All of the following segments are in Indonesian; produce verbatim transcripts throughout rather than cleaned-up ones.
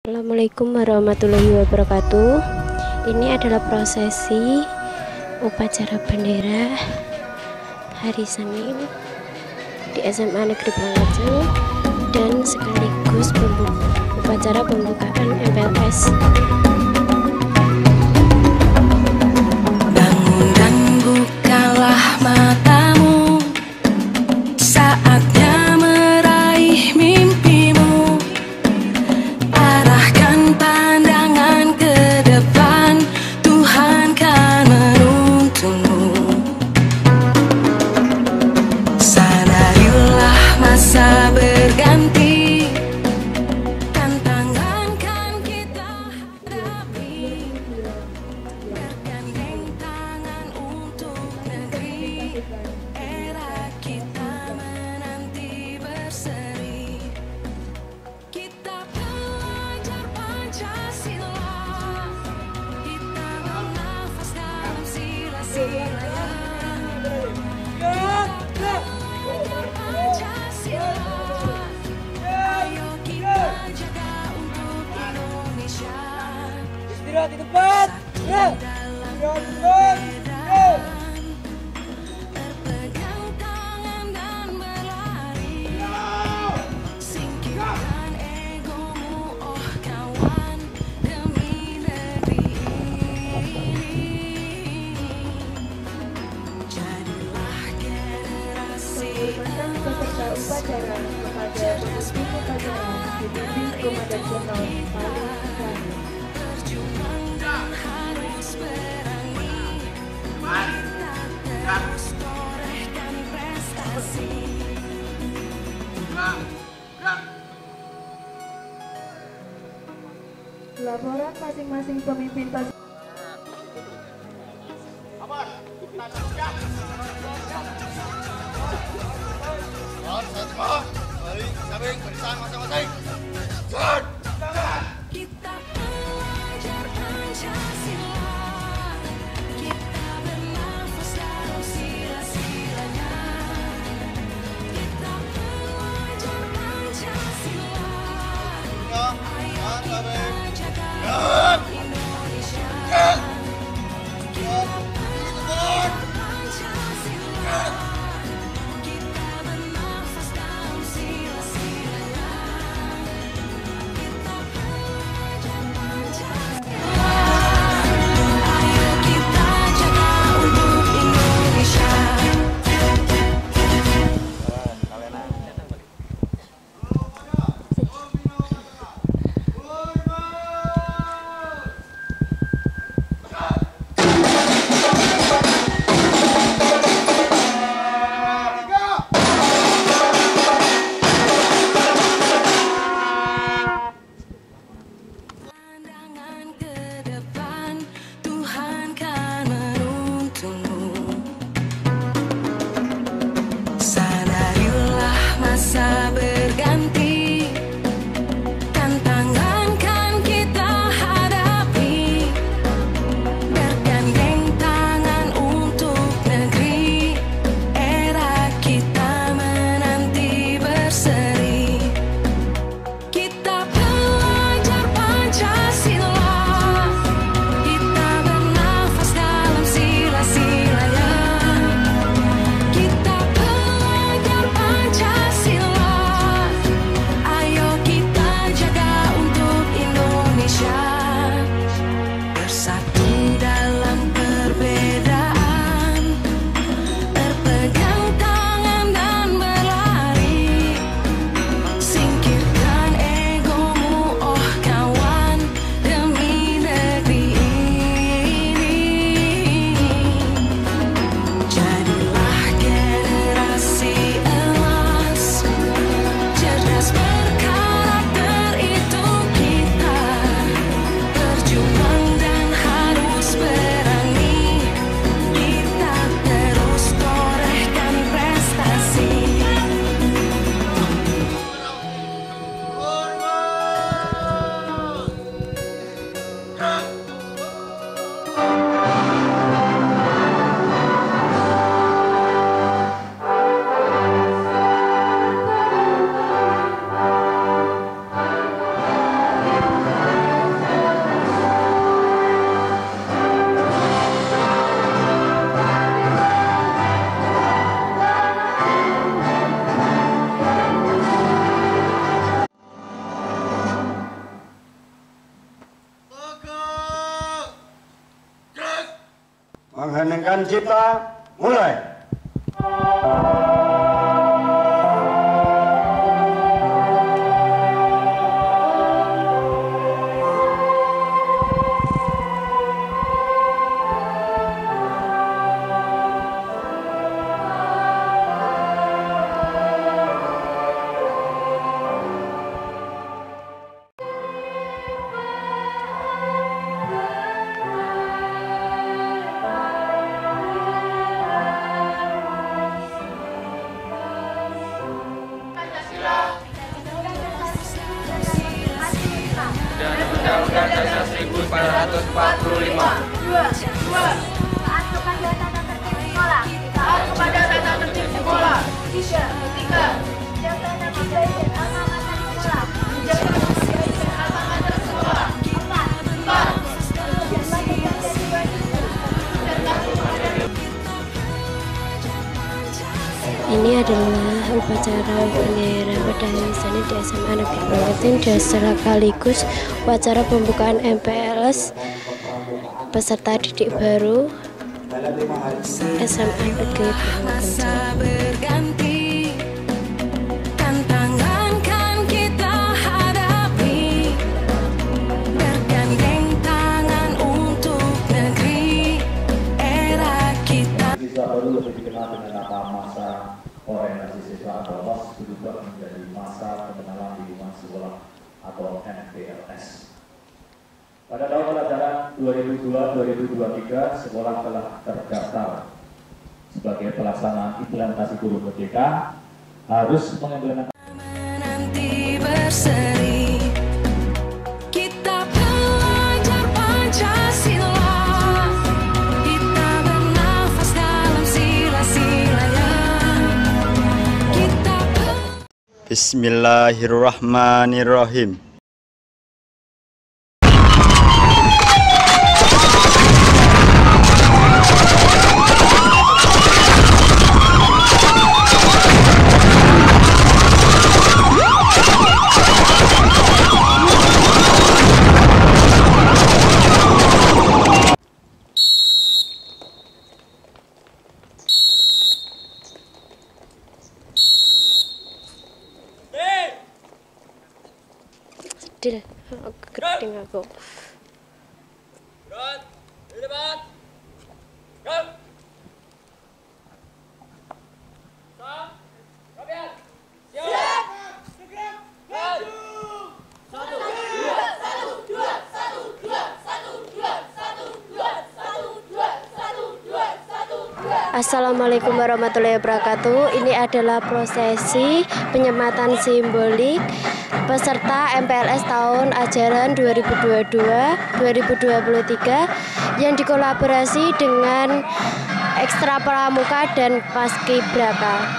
Assalamualaikum warahmatullahi wabarakatuh. Ini adalah prosesi upacara bendera hari Senin di S M A Negeri Blangkajeng dan sekaligus pembuka, upacara pembukaan M P L S. Bangun dan bukalah matamu, saatnya meraih mimpimu. Arahkan pandangan ke depan, Tuhan kan menuntunmu. Sadarilah masa berganti, tantangan kan kita hadapi. Bergandeng tangan untuk negeri, era kita menanti berseri. Kita belajar Pancasila, kita bernafas dalam sila-sila. Belajar Pancasila, ayo kita jaga untuk Indonesia. Istirahat di tempat. Ya. Istirahat di tempat. Ya. Berpegang tangan dan berlari, singkirkan egomu, oh kawan, demi negeri ini. Jadilah generasi Peserta upacara kepada pembuka upacara dibimbing Komandan Jenderal Paling berjuang dan harus berani. Kita terus torehkan prestasi. Laporan masing-masing pemimpin pasukan. Kita belajar Pancasila, kita bernafas dalam sila-silanya. Kita belajar Pancasila, ayo kita jaga Indonesia. Kita belajar Pancasila, kita bernafas dalam sila-silanya. Kita belajar Pancasila, ayo kita jaga untuk Indonesia. Mengheningkan cipta, mulai. Undang-Undang Dasar seribu sembilan ratus empat puluh lima. Dua, dua. Taat kepada tata tertib sekolah. Taat kepada tata tertib sekolah. Tiga, tiga. Menjaga nama baik dan alma mater sekolah. Menjaga nama baik dan alma mater sekolah. Empat, empat. Berjanjilah kepada dua itu. Ini adalah upacara bendera pada hari Senin di S M A Negeri Plangetin dan sekaligus upacara pembukaan M P L S peserta didik baru S M A Negeri Masa Plangetin. berganti, tantangan kan kita hadapi, bergandeng tangan untuk negeri era kita. Siswa baru lebih dikenal dengan nama masa orientasi siswa atau M O S berubah menjadi masa pengenalan lingkungan sekolah atau M P L S. Pada tahun pelajaran dua ribu dua dua ribu dua puluh tiga, sekolah telah terdaftar sebagai pelaksanaan implementasi guru merdeka harus mengimplementasikan Menanti berseri, kita belajar Pancasila, kita bernafas dalam sila-silanya, kita Bismillahirrahmanirrahim. Sedih, aku keriting aku. Gerak, di depan. Gerak. Stop. Rapian. Siap. Gerak. Maju. Satu. Dua. Satu. Dua. Satu. Dua. Satu. Dua. Satu. Dua. Satu. Dua. Satu. Dua. Satu. Dua. Assalamualaikum warahmatullahi wabarakatuh. Ini adalah prosesi penyematan simbolik peserta M P L S tahun ajaran dua ribu dua puluh dua dua ribu dua puluh tiga yang dikolaborasi dengan Ekstra Pramuka dan Paskibraka.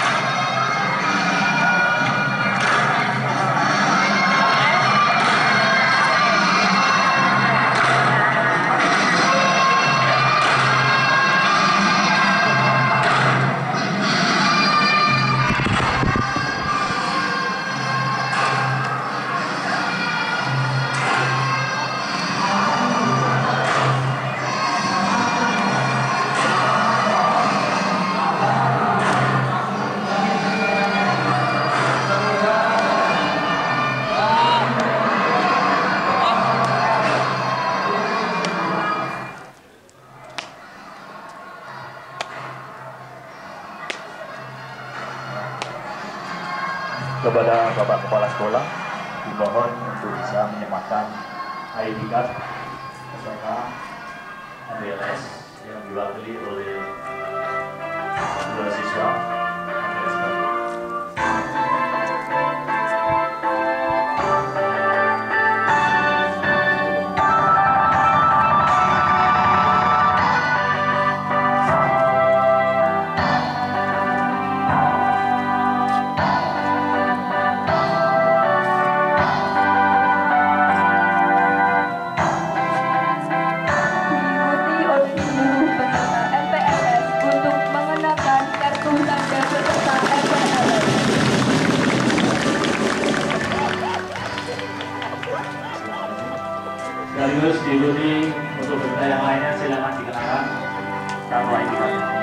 kepada Bapak Kepala Sekolah dimohon untuk bisa menyematkan I D card peserta M P L S yang diwakili oleh dua siswa M P L S baru. Sekaligus diikuti untuk berita yang lainnya, silakan dikenakan. Kamu ini